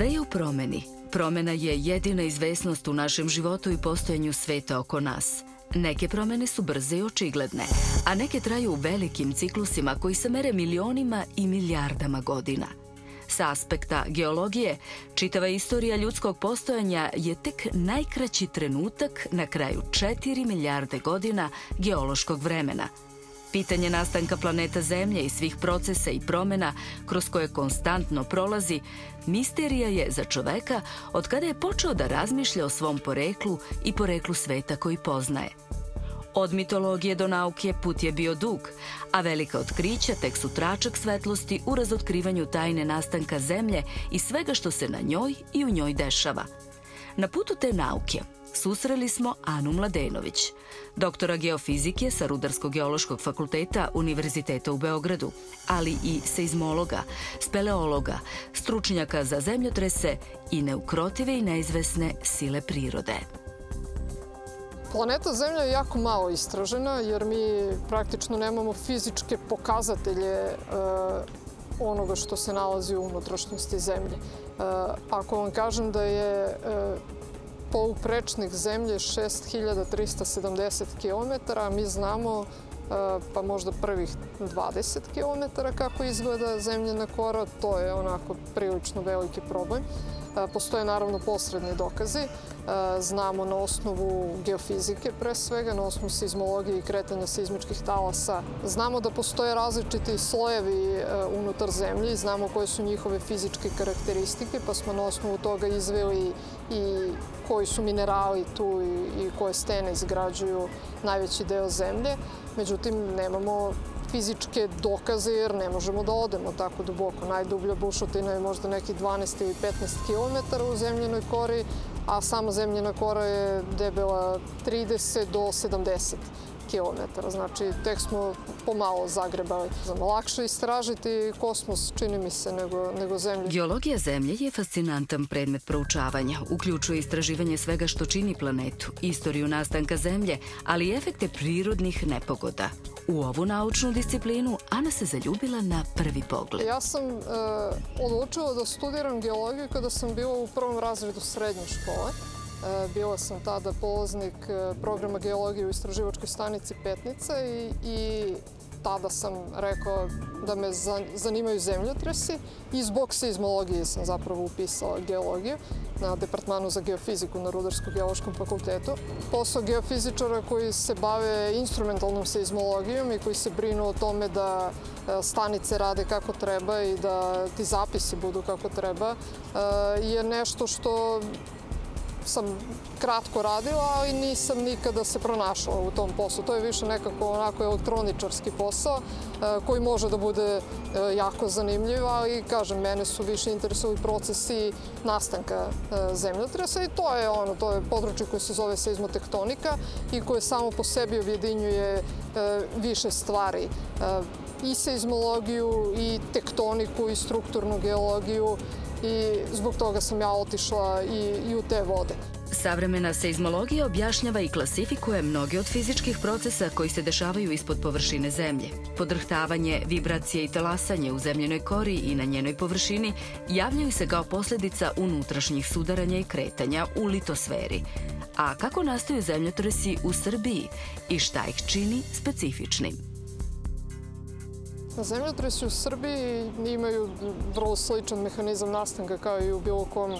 Sve je u promeni. Promena je jedina izvesnost u našem životu i postojanju sveta oko nas. Neke promene su brze i očigledne, a neke traju u velikim ciklusima koji se mere milionima i milijardama godina. Sa aspekta geologije, čitava istorija ljudskog postojanja je tek najkraći trenutak na kraju 4 milijarde godina geološkog vremena. Pitanje nastanka planeta Zemlje i svih procesa i promena kroz koje konstantno prolazi, misterija je za čoveka od kada je počeo da razmišlja o svom poreklu i poreklu sveta koji poznaje. Od mitologije do nauke put je bio dug, a velika otkrića tek su tračak svetlosti u razotkrivanju tajne nastanka Zemlje i svega što se na njoj i u njoj dešava. Na putu te nauke susreli smo Anu Mladenović, doktora geofizike sa Rudarsko-geološkog fakulteta Univerziteta u Beogradu, ali i seizmologa, speleologa, stručnjaka za zemljotrese i neukrotive i neizvesne sile prirode. Planeta Zemlja je jako malo istražena jer mi praktično nemamo fizičke pokazatelje onoga što se nalazi u unutrašnjosti Zemlje. Ako vam kažem da je poluprečnik Zemlje 6370 km, mi znamo pa možda prvih 20 km kako izgleda zemljina kora, to je onako prilično veliki problem. Postoje naravno posredni dokazi. Znamo na osnovu geofizike pre svega, na osnovu seizmologije i kretanja seizmičkih talasa. Znamo da postoje različiti slojevi unutar Zemlje i znamo koje su njihove fizičke karakteristike, pa smo na osnovu toga izveli i koji su minerali tu i koje stene izgrađuju najveći deo Zemlje. Međutim, nemamo fizičke dokaze jer ne možemo da odemo tako duboko. Najdublja bušotina je možda neki 12 ili 15 km u zemljinoj kori, a sama zemljina kora je debela 30 do 70 km. Znači, tek smo pomalo zagrebali. Lakše istražiti kosmos, čini mi se, nego Zemlju. Geologija Zemlje je fascinantan predmet proučavanja. Uključuje istraživanje svega što čini planetu, istoriju nastanka Zemlje, ali i efekte prirodnih nepogoda. U ovu naučnu disciplinu Ana se zaljubila na prvi pogled. Ja sam odlučila da studiram geologiju kada sam bila u prvom razredu srednje škole. Bila sam tada polaznik programa geologije u istraživačkoj stanici Petnica i tada sam rekla da me zanimaju zemljotresi i zbog seizmologije sam zapravo upisala geologiju na Departmanu za geofiziku na Rudarsko-geološkom fakultetu. Posao geofizičara koji se bave instrumentalnom seizmologijom i koji se brinu o tome da stanice rade kako treba i da ti zapisi budu kako treba je nešto što sam kratko radila, ali nisam nikada se pronašla u tom poslu. To je više nekako onako elektroničarski posao koji može da bude jako zanimljiv, ali kažem, mene su više interesovali procesi nastanka zemljotresa i to je područje koje se zove seizmotektonika i koje samo po sebi objedinjuje više stvari. I seizmologiju, i tektoniku, i strukturnu geologiju, i zbog toga sam ja otišla i u te vode. Savremena seizmologija objašnjava i klasifikuje mnoge od fizičkih procesa koji se dešavaju ispod površine Zemlje. Podrhtavanje, vibracije i talasanje u zemljinoj kori i na njenoj površini javljaju se kao posljedica unutrašnjih sudaranja i kretanja u litosferi. A kako nastaju zemljotresi u Srbiji i šta ih čini specifičnim? Zemljotresi u Srbiji imaju vrlo sličan mehanizam nastanka kao i u bilo kom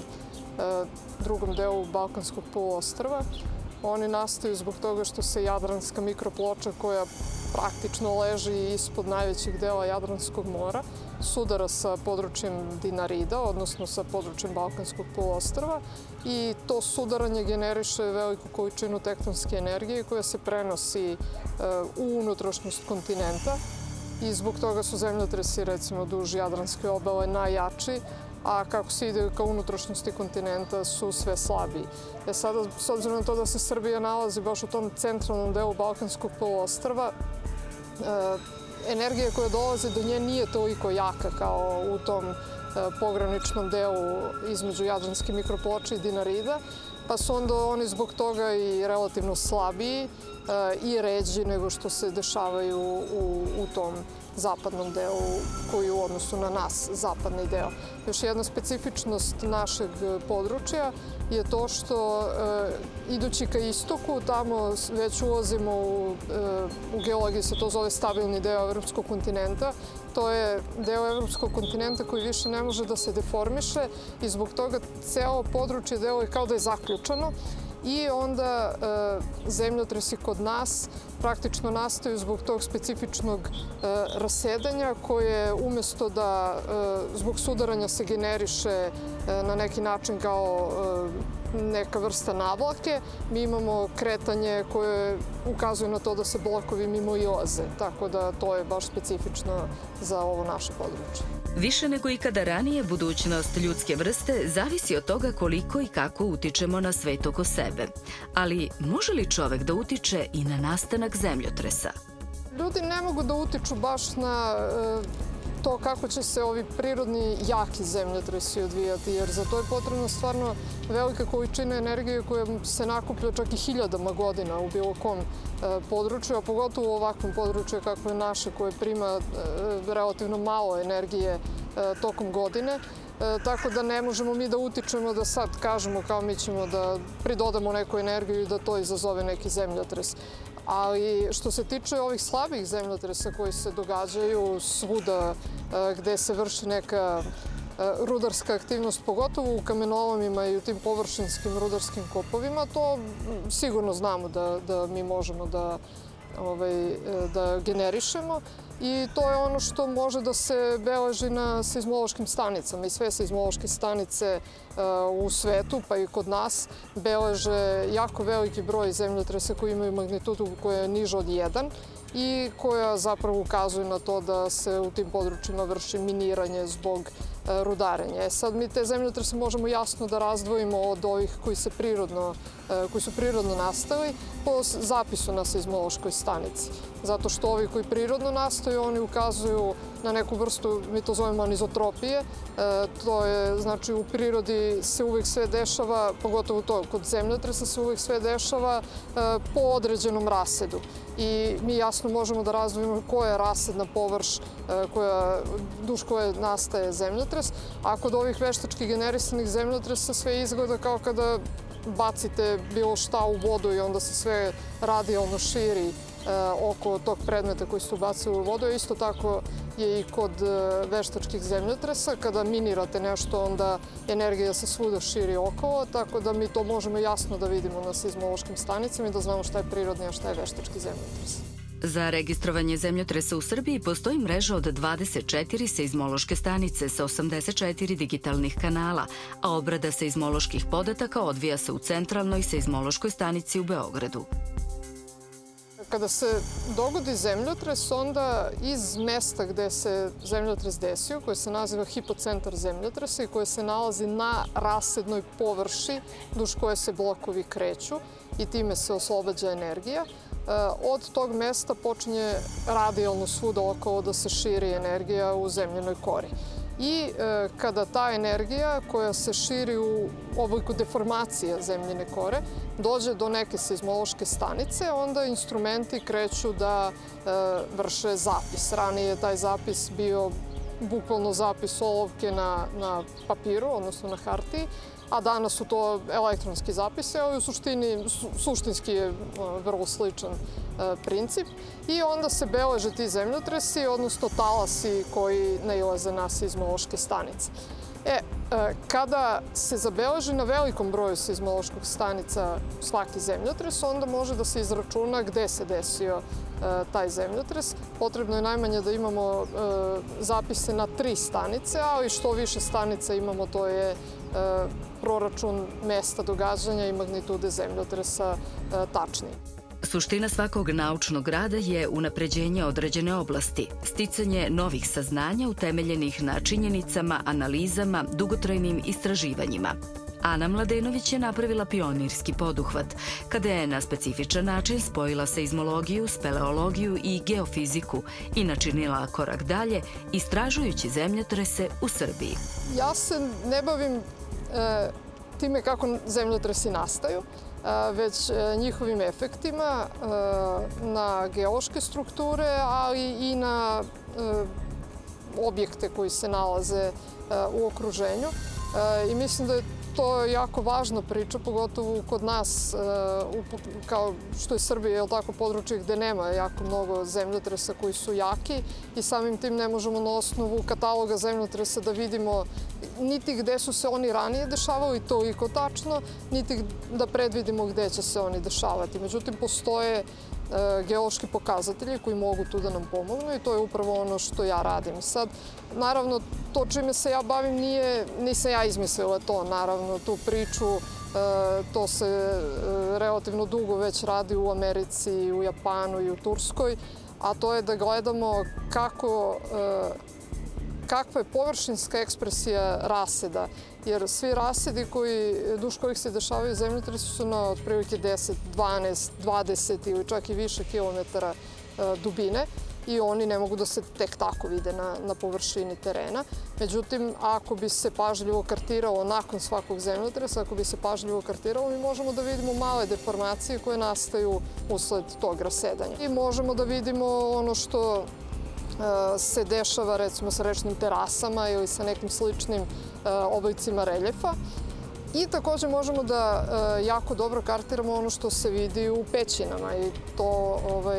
drugom delu Balkanskog poluostrva. Oni nastaju zbog toga što se Jadranska mikroploča, koja praktično leži ispod najvećeg dela Jadranskog mora, sudara sa područjem Dinarida, odnosno sa područjem Balkanskog poluostrva, i to sudaranje generiše veliku količinu tektonske energije koja se prenosi u unutrašnjost kontinenta. I zbog toga su zemljotresi, recimo, duž Jadranske obale najjači, a kako se ide ka unutrašnjosti kontinenta su sve slabiji. Sada, s obzirom na to da se Srbija nalazi baš u tom centralnom delu Balkanskog poluostrva, energija koja dolazi do nje nije toliko jaka kao u tom pograničnom delu između Jadranske mikroploče i Dinarida, pa su onda oni zbog toga i relativno slabiji i ređi nego što se dešavaju u tom zapadnom delu koji u odnosu na nas, zapadni deo. Još jedna specifičnost našeg područja je to što idući ka istoku, tamo već ulazimo u geologiji se to zove stabilni deo evropskog kontinenta. To je deo evropskog kontinenta koji više ne može da se deformiše i zbog toga celo područje deluje kao da je zaključano. I onda zemljotresi kod nas praktično nastaju zbog tog specifičnog rasedanja koje umesto da zbog sudaranja se generiše na neki način kao neka vrsta navlake, mi imamo kretanje koje ukazuje na to da se blokovi mimo ilaze, tako da to je baš specifično za ovo naše područje. Više nego ikada ranije, budućnost ljudske vrste zavisi od toga koliko i kako utičemo na svet oko sebe. Ali može li čovek da utiče i na nastanak zemljotresa? Ljudi ne mogu da utiču baš na to kako će se ovi prirodni jaki zemljotresi odvijati, jer za to je potrebno stvarno velika količina energije koja se nakuplja čak i hiljadama godina u bilo kom području, a pogotovo u ovakvom području kako je naše koje prima relativno malo energije tokom godine. Tako da ne možemo mi da utičemo da sad kažemo kao mi ćemo da pridodamo neku energiju i da to izazove neki zemljotres. Ali što se tiče ovih slabih zemljotresa koji se događaju svuda gde se vrši neka rudarska aktivnost, pogotovo u kamenolomima i u tim površinskim rudarskim kopovima, to sigurno znamo da mi možemo da generišemo. I to je ono što može da se beleži na seizmološkim stanicama. I sve seizmološke stanice u svetu, pa i kod nas, beleže jako veliki broj zemljotresa koji imaju magnitudu koja je niža od 1 i koja zapravo ukazuje na to da se u tim područjima vrši miniranje zbog rudarenja. Sad mi te zemljotrese možemo jasno da razdvojimo od ovih koji su prirodno nastali po zapisu na seizmološkoj stanici. Zato što ovi koji prirodno nastaju, oni ukazuju na neku vrstu, mi to zovemo anizotropije. To je, znači, u prirodi se uvijek sve dešava, pogotovo to kod zemljotresa se uvijek sve dešava po određenom rasedu. I mi jasno možemo da razdvojimo koja je rasedna površ duž koje nastaje zemljotres. A kod ovih veštački generisanih zemljotresa sve izgleda kao kada bacite bilo šta u vodu i onda se sve radijalno širi oko tog predmeta koji su bacili u vodu. Isto tako je i kod veštačkih zemljotresa. Kada minirate nešto, onda energija se svuda širi okolo, tako da mi to možemo jasno da vidimo na seizmološkim stanicama i da znamo šta je prirodni, a šta je veštački zemljotres. Za registrovanje zemljotresa u Srbiji postoji mreža od 24 seizmološke stanice sa 84 digitalnih kanala, a obrada seizmoloških podataka odvija se u centralnoj seizmološkoj stanici u Beogradu. Kada se dogodi zemljotres, onda iz mesta gde se zemljotres desio, koje se naziva hipocentar zemljotresa i koje se nalazi na rasednoj površi duž koje se blokovi kreću i time se oslobađa energija, od tog mesta počinje radijalno svuda okolo da se širi energija u zemljenoj kori. I kada ta energija koja se širi u obliku deformacije zemljene kore dođe do neke seizmološke stanice, onda instrumenti kreću da vrše zapis. Ranije je taj zapis bio bukvalno zapis olovke na papiru, odnosno na hartiji, a danas su to elektronski zapise, ali u suštinski je vrlo sličan princip. I onda se beleže ti zemljotresi, odnosno talasi koji nailaze na seizmološke stanice. Kada se zabeleži na velikom broju seizmoloških stanica svaki zemljotres, onda može da se izračuna gde se desio taj zemljotres. Potrebno je najmanje da imamo zapise na 3 stanice, ali što više stanica imamo, to je proračun mesta događanja i magnitude zemljotresa tačniji. Suština svakog naučnog rada je unapređenje određene oblasti, sticanje novih saznanja utemeljenih na činjenicama, analizama, dugotrajnim istraživanjima. Ana Mladenović je napravila pionirski poduhvat, kada je na specifičan način spojila seizmologiju, speleologiju i geofiziku i načinila korak dalje, istražujući zemljotrese u Srbiji. Ja se ne bavim time kako zemljotresi nastaju. već njihovim efektima na geološke strukture, ali i na objekte koji se nalaze u okruženju. I mislim da je to jako važna priča, pogotovo kod nas, kao što je Srbija, područje gde nema jako mnogo zemljotresa koji su jaki i samim tim ne možemo na osnovu kataloga zemljotresa da vidimo niti gde su se oni ranije dešavali, toliko tačno, niti da predvidimo gde će se oni dešavati. Međutim, postoje geološki pokazatelji koji mogu tu da nam pomognu i to je upravo ono što ja radim. Sad, naravno, to čime se ja bavim nisam ja izmislila to, naravno, tu priču, to se relativno dugo već radi u Americi, u Japanu i u Turskoj, a to je da gledamo kakva je površinska ekspresija raseda. Jer svi rasedi duž kojih se dešavaju zemljotresi su na otprilike 10, 12, 20 ili čak i više kilometara dubine i oni ne mogu da se tek tako vide na površini terena. Međutim, ako bi se pažljivo kartiralo nakon svakog zemljotresa, ako bi se pažljivo kartiralo, mi možemo da vidimo male deformacije koje nastaju usled tog rasedanja. I možemo da vidimo ono što se dešava recimo sa rečnim terasama ili sa nekim sličnim oblicima reljefa. I takođe možemo da jako dobro kartiramo ono što se vidi u pećinama i to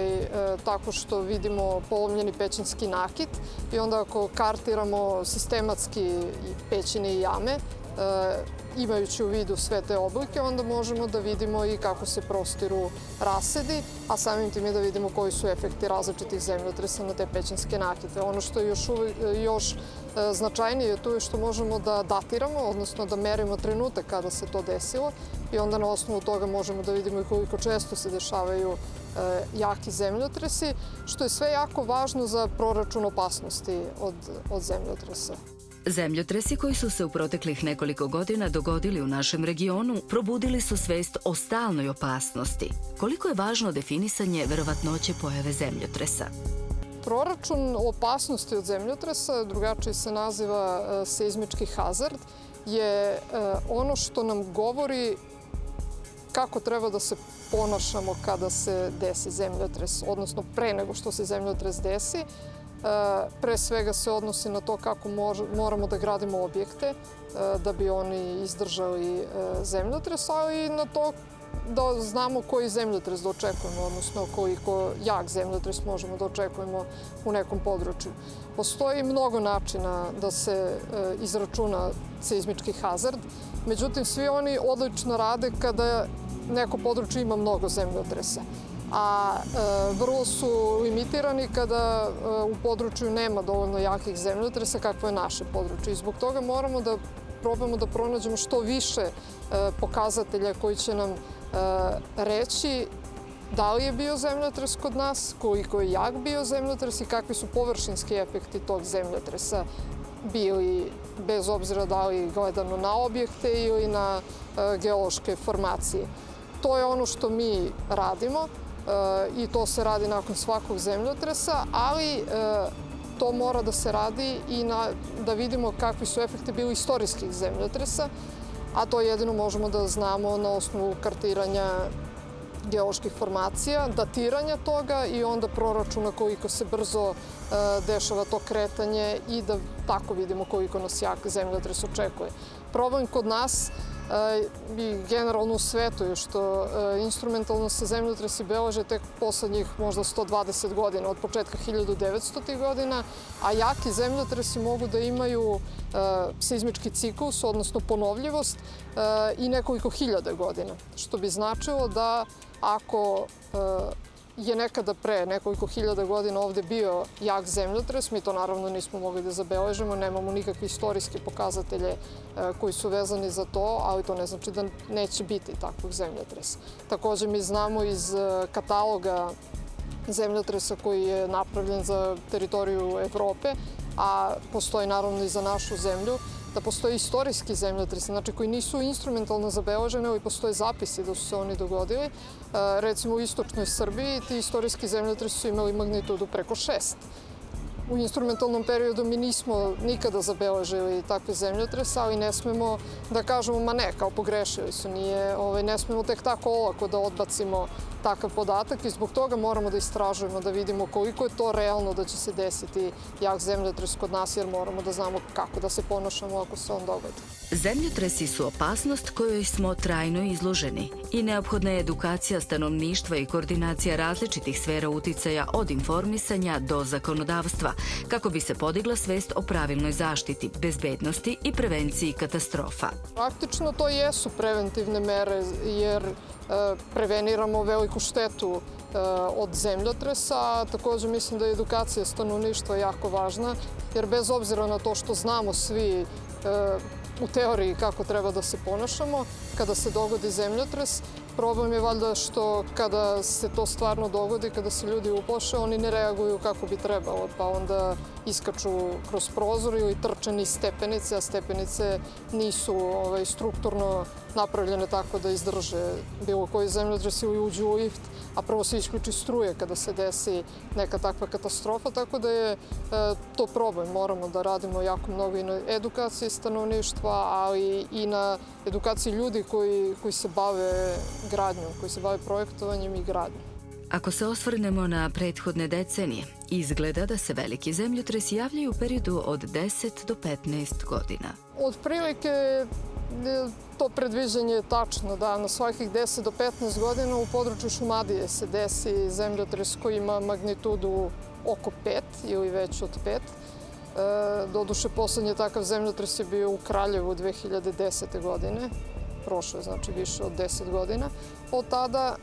tako što vidimo polomljeni pećinski nakit i onda ako kartiramo sistematski pećine i jame, imajući u vidu sve te oblike, onda možemo da vidimo i kako se prostiru rasedi, a samim tim i da vidimo koji su efekti različitih zemljotresa na te pećinske nakite. Ono što je još značajnije to je što možemo da datiramo, odnosno da merimo trenutak kada se to desilo i onda na osnovu toga možemo da vidimo i koliko često se dešavaju jaki zemljotresi, što je sve jako važno za proračun opasnosti od zemljotresa. Zemljotresi koji su se u proteklih nekoliko godina dogodili u našem regionu probudili su svest o stalnoj opasnosti. Koliko je važno definisanje verovatnoće pojave zemljotresa? Proračun opasnosti od zemljotresa, drugačije se naziva seizmički hazard, je ono što nam govori kako treba da se ponašamo kada se desi zemljotres, odnosno pre nego što se zemljotres desi. Pre svega se odnosi na to kako moramo da gradimo objekte da bi oni izdržali zemljotres, ali i na to da znamo koji zemljotres da očekujemo, odnosno koliko jak zemljotres možemo da očekujemo u nekom području. Postoji mnogo načina da se izračuna seizmički hazard, međutim svi oni odlično rade kada neko područje ima mnogo zemljotresa. A vrlo su limitirani kada u području nema dovoljno jakih zemljotresa kakvo je naše područje. I zbog toga moramo da probamo da pronađemo što više pokazatelja koji će nam reći da li je bio zemljotres kod nas, koliko je jak bio zemljotres i kakvi su površinski efekti tog zemljotresa bili, bez obzira da li gledano na objekte ili na geološke formacije. To je ono što mi radimo i to se radi nakon svakog zemljotresa, ali to mora da se radi i da vidimo kakvi su efekti bili istorijskih zemljotresa, a to jedino možemo da znamo na osnovu kartiranja geoloških formacija, datiranja toga i onda proračuna koliko se brzo dešava to kretanje i da tako vidimo koliko nas jak zemljotres očekuje. Problem kod nas i generalno u svetu je što instrumentalno se zemljotresi beleže tek poslednjih možda 120 godina, od početka 1900. godina, a jaki zemljotresi mogu da imaju seizmički ciklus, odnosno ponovljivost i nekoliko hiljada godina, što bi značilo da ako je nekada pre nekoliko hiljada godina ovde bio jak zemljotres, mi to naravno nismo mogli da zabeležemo, nemamo nikakve istorijske pokazatelje koji su vezani za to, ali to ne znači da neće biti takvog zemljotresa. Takođe mi znamo iz kataloga zemljotresa koji je napravljen za teritoriju Evrope, a postoji naravno i za našu zemlju, da postoje istorijski zemljotresi, znači koji nisu instrumentalno zabeleženi, ali postoje zapisi da su se oni dogodili. Recimo u istočnoj Srbiji ti istorijski zemljotresi su imali magnitudu preko 6. U instrumentalnom periodu mi nismo nikada zabeležili takve zemljotrese, ali ne smemo da kažemo ma ne, kao pogrešili su. Ne smemo tek tako olako da odbacimo takav podatak i zbog toga moramo da istražujemo, da vidimo koliko je to realno da će se desiti jak zemljotres kod nas, jer moramo da znamo kako da se ponašamo ako se on dogodi. Zemljotresi su opasnost kojoj smo trajno izloženi i neophodna je edukacija stanovništva i koordinacija različitih sfera uticaja od informisanja do zakonodavstva, kako bi se podigla svest o pravilnoj zaštiti, bezbednosti i prevenciji katastrofa. Praktično to jesu preventivne mere, jer preveniramo veliku štetu od zemljotresa. Također mislim da je edukacija stanovništva jako važna, jer bez obzira na to što znamo svi u teoriji kako treba da se ponašamo, kada se dogodi zemljotres, problem je valjda što kada se to stvarno dogodi, kada se ljudi uplaše, oni ne reaguju kako bi trebalo, pa onda iskaču kroz prozor ili trče niz stepenice, a stepenice nisu strukturno napravljene tako da izdrže bilo koji zemljotres ili uđu u lift, a prvo se isključi struje kada se desi neka takva katastrofa, tako da je to problem. Moramo da radimo jako mnogo i na edukaciji stanovništva, ali i na edukaciji ljudi koji se bave gradnjom, koji se bave projektovanjem i gradnjom. Ako se osvrnemo na prethodne decenije, izgleda da se veliki zemljotresi javljaju u periodu od 10 do 15 godina. Otprilike to predviđanje je tačno, da na svakih 10 do 15 godina u području Šumadije se desi zemljotres koji ima magnitudu oko 5 ili već od 5. Doduše, poslednji takav zemljotres je bio u Kraljevu 2010. godine. Prošlo je, znači, više od 10 godina. Od tada,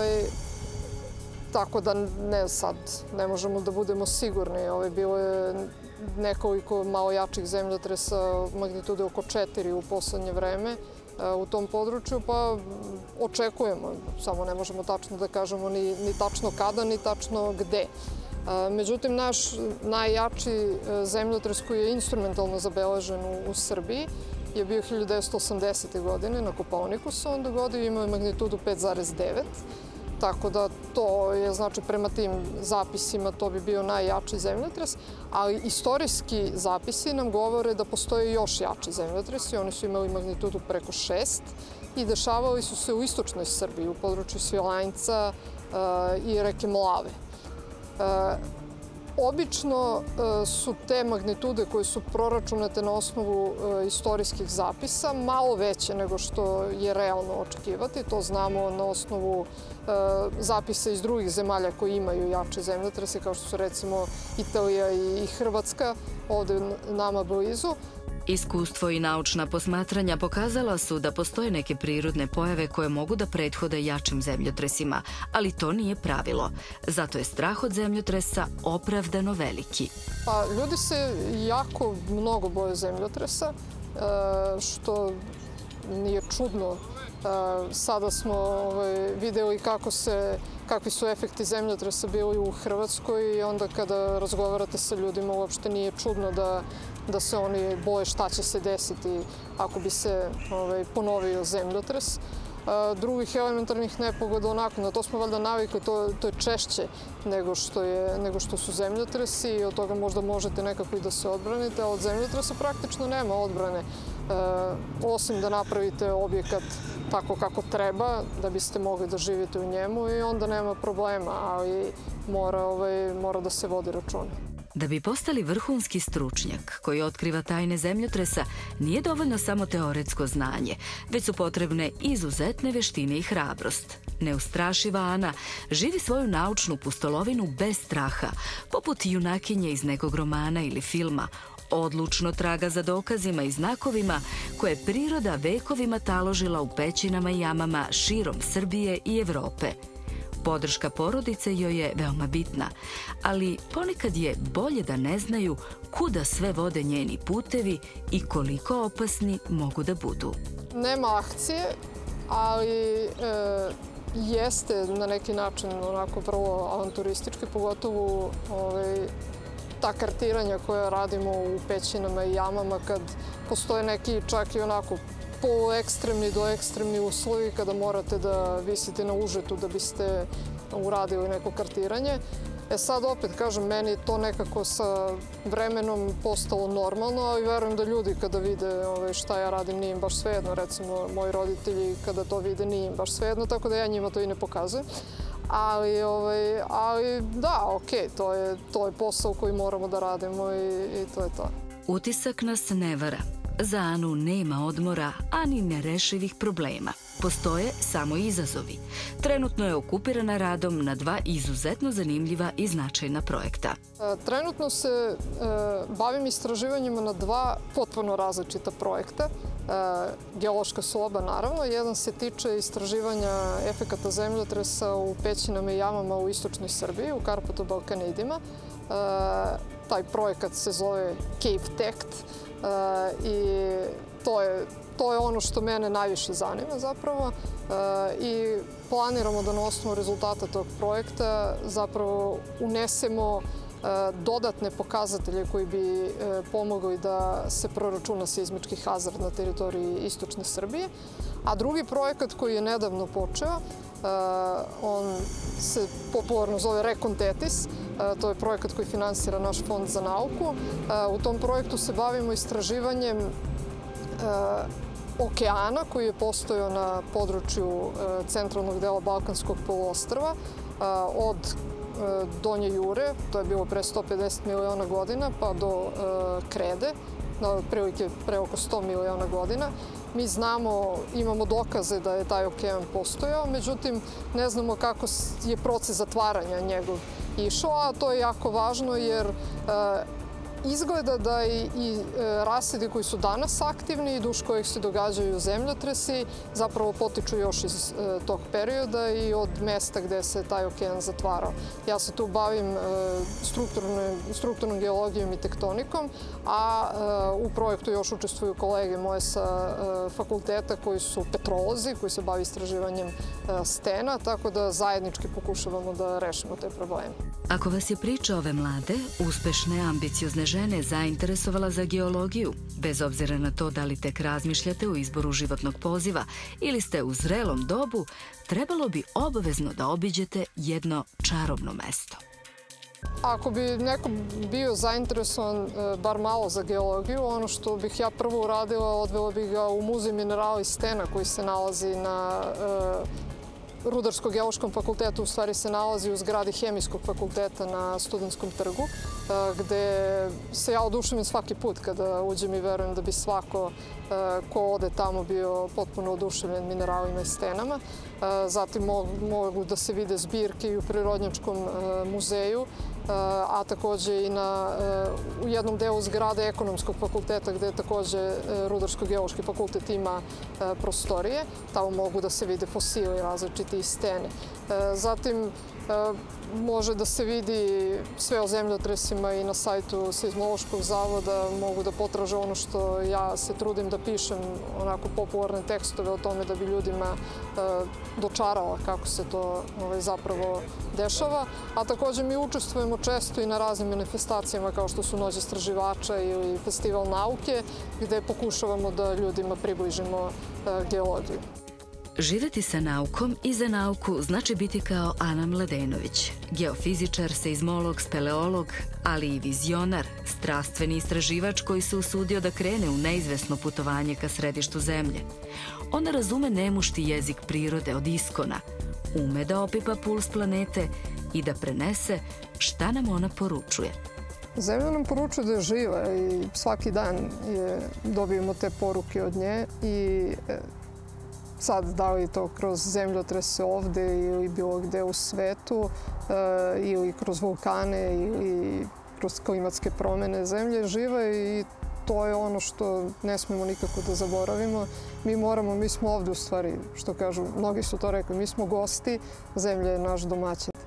tako da sad ne možemo da budemo sigurni. Bilo je nekoliko malo jačih zemljotresa magnitude oko 4 u poslednje vreme u tom području, pa očekujemo. Samo ne možemo tačno da kažemo ni tačno kada, ni tačno gde. Međutim, naš najjači zemljotres koji je instrumentalno zabeležen u Srbiji je bio 1980. godine na Kopaoniku se on dogodio, imao je magnitudu 5,9. Tako da to je, znači, prema tim zapisima to bi bio najjači zemljotres, ali istorijski zapisi nam govore da postoje još jači zemljotresi. Oni su imali magnitudu preko 6 i dešavali su se u istočnoj Srbiji, u području Svilajnca i reke Mlave. Obično su te magnitude koje su proračunate na osnovu istorijskih zapisa malo veće nego što je realno očekivati. To znamo na osnovu zapisa iz drugih zemalja koji imaju jače zemljotrese, kao što su recimo Italija i Hrvatska, ovde nama blizu. Iskustvo i naučna posmatranja pokazala su da postoje neke prirodne pojave koje mogu da prethode jačim zemljotresima, ali to nije pravilo. Zato je strah od zemljotresa opravdano veliki. Pa, ljudi se jako mnogo boje zemljotresa, što nije čudno. Sada smo videli kakvi su efekti zemljotresa bili u Hrvatskoj i onda kada razgovarate sa ljudima uopšte nije čudno da se oni boje šta će se desiti ako bi se ponovio zemljotres. Drugih elementarnih nepogoda, onako, na to smo valjda navikli, to je češće nego što su zemljotresi i od toga možda možete nekako i da se odbranite, a od zemljotresa praktično nema odbrane. Osim da napravite objekat tako kako treba, da biste mogli da živite u njemu i onda nema problema, ali mora da se vodi računa. Da bi postali vrhunski stručnjak koji otkriva tajne zemljotresa, nije dovoljno samo teoretsko znanje, već su potrebne izuzetne veštine i hrabrost. Neustrašiva Ana živi svoju naučnu pustolovinu bez straha, poput junakinje iz nekog romana ili filma. Odlučno traga za dokazima i znakovima koje je priroda vekovima taložila u pećinama i jamama širom Srbije i Evrope. Podrška porodice joj je veoma bitna, ali ponekad je bolje da ne znaju kuda sve vode njeni putevi i koliko opasni mogu da budu. Nema akcije, ali jeste na neki način onako vrlo avanturistički, pogotovo ta kartiranja koja radimo u pećinama i jamama kad postoje neki čak i onako poluekstremni do ekstremni uslovi kada morate da visite na užetu da biste uradili neko kartiranje. Sad opet kažem, meni je to nekako sa vremenom postalo normalno i verujem da ljudi kada vide šta ja radim nije im baš svejedno. Recimo, moji roditelji kada to vide nije im baš svejedno, tako da ja njima to i ne pokazujem. Ali da, okej, to je posao koji moramo da radimo i to je to. Utisak nas ne vara. Za Anu nema odmora, ani nerešivih problema. Postoje samo izazovi. Trenutno je okupirana radom na 2 izuzetno zanimljiva i značajna projekta. Trenutno se bavim istraživanjima na 2 potpuno različita projekta. Geološka su oba, naravno. Jedan se tiče istraživanja efekata zemljotresa u pećinama i jamama u istočnoj Srbiji, u Karpato-Balkanidima. Taj projekat se zove Cape Tect i to je ono što mene najviše zanima zapravo i planiramo da na osnovu rezultata tog projekta zapravo unesemo dodatne pokazatelje koji bi pomogli da se proračuna seizmički hazard na teritoriji istočne Srbije. A drugi projekat koji je nedavno počeo, on se popularno zove Recontetis. To je projekat koji finansira naš fond za nauku. U tom projektu se bavimo istraživanjem okeana koji je postojao na području centralnog dela Balkanskog poluostrva od Donje Jure, to je bilo pre 150 miliona godina, pa do Krede, prilike pre oko 100 miliona godina. Mi znamo, imamo dokaze da je taj okean postojao, međutim ne znamo kako je proces zatvaranja njegov išao, a to je jako važno jer izgleda da i rasidi koji su danas aktivni i duž kojih se događaju zemljotresi zapravo potiču još iz tog perioda i od mesta gde se taj okean zatvarao. Ja se tu bavim strukturnom geologijom i tektonikom, a u projektu još učestvuju kolege moje sa fakulteta koji su petrolozi, koji se bavi istraživanjem stena, tako da zajednički pokušavamo da rešimo te probleme. Ako vas je priča ove mlade, uspešne, ambiciozne žene zainteresovala za geologiju, bez obzira na to da li tek razmišljate o izboru životnog poziva ili ste u zrelom dobu, trebalo bi obavezno da obiđete jedno čarobno mesto. Ako bi neko bio zainteresovan bar malo za geologiju, ono što bih ja prvo uradila, odvela bih ga u Muzej minerala i stena koji se nalazi na Rudarsko-geološkom fakultetu, u stvari se nalazi u zgradi Hemijskog fakulteta na Studentskom trgu, gde se ja oduševim svaki put kada uđem i verujem da bi svako ko ode tamo bio potpuno oduševljen mineralima i stenama. Zatim mogu da se vide zbirke i u Prirodnjačkom muzeju, a takođe i u jednom delu zgrade Ekonomskog fakulteta gde takođe Rudarsko-geološki fakultet ima prostorije. Tamo mogu da se vide fosili različiti iz stene. Zatim može da se vidi sve o zemljotresima i na sajtu Seizmološkog zavoda. Mogu da potraže ono što ja se trudim da pišem, onako popularne tekstove o tome da bi ljudima dočarala kako se to zapravo dešava. A takođe mi učestvujemo često i na raznim manifestacijama kao što su Noć istraživača ili Festival nauke, gde pokušavamo da ljudima približimo geologiju. Živeti sa naukom i za nauku znači biti kao Ana Mladenović, geofizičar, seizmolog, speleolog, ali i vizionar, strastveni istraživač koji se usudio da krene u neizvesno putovanje ka središtu zemlje. Ona razume nemušti jezik prirode od iskona, ume da opipa puls planete i da prenese šta nam ona poručuje. Zemlja nam poručuje da je živa i svaki dan dobijemo te poruke od nje i sad, da li to kroz zemljotrese ovde ili bilo gde u svetu ili kroz vulkane ili kroz klimatske promene, zemlja je živa i to je ono što ne smemo nikako da zaboravimo. Mi smo ovde u stvari, što kažu, mnogi su to rekli, mi smo gosti, zemlja je naš domaćin.